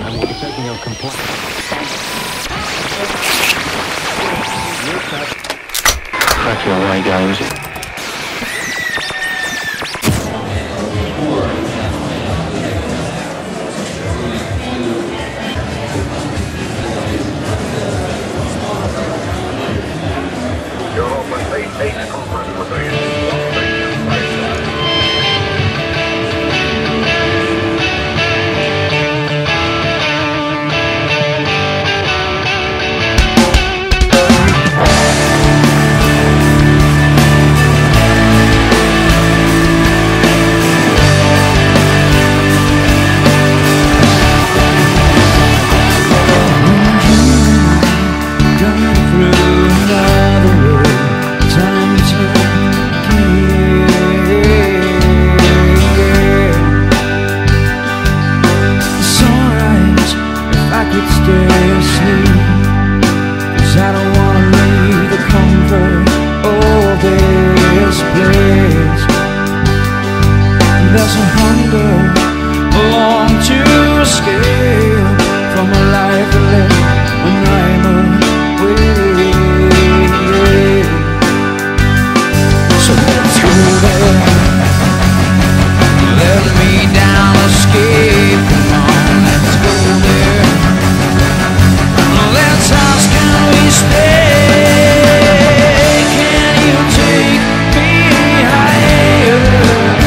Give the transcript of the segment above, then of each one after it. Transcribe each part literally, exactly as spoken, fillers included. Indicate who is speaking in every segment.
Speaker 1: and we'll be taking your complaint. Back your way, guys. There's a hunger, a long to escape from a life I live when I'm away. So let's go there, let me down, escape. Come on, let's go there. Let's ask, can we stay? Can you take me higher?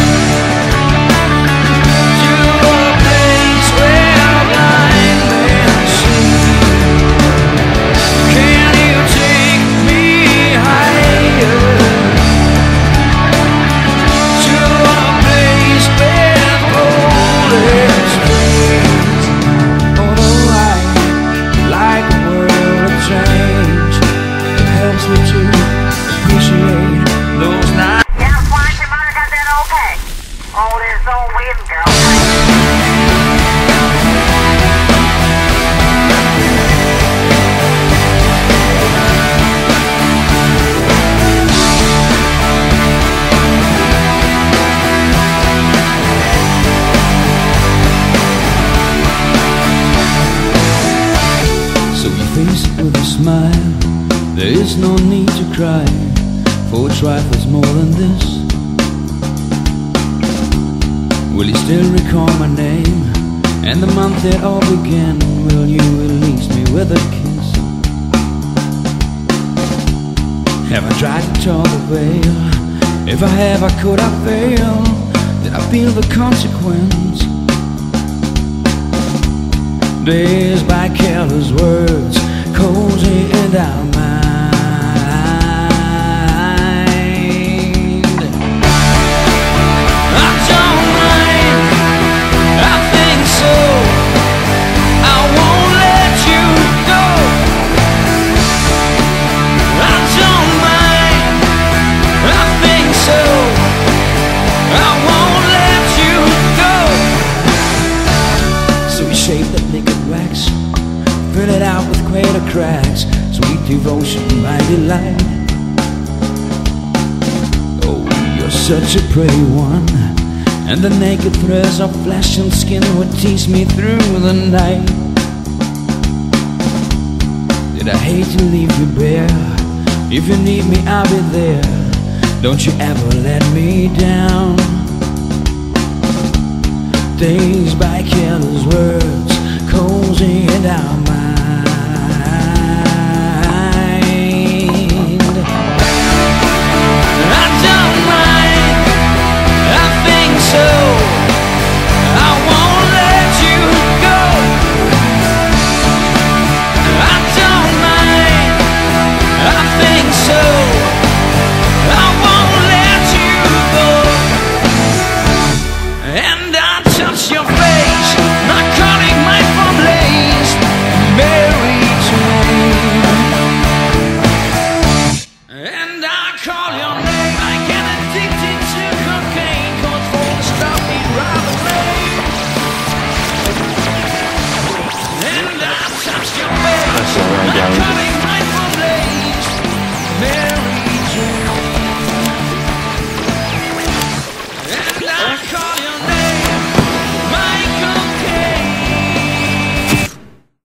Speaker 1: With a smile, there is no need to cry for trifles more than this. Will you still recall my name and the month that all began? Will you release me with a kiss? Have I tried to talk away? If I have, how could I fail? Did I feel the consequence? Dazed by careless words, cozy in our mind. I don't mind, I think so. I won't let you go. I don't mind, I think so. I won't let you go. So we shape that naked wax, fill it out with greater cracks, sweet devotion, my delight. Oh, you're such a pretty one, and the naked threads of flesh and skin would tease me through the night. Did I hate to leave you bare? If you need me, I'll be there. Don't you ever let me down. Dazed by careless words, cozy and our mind.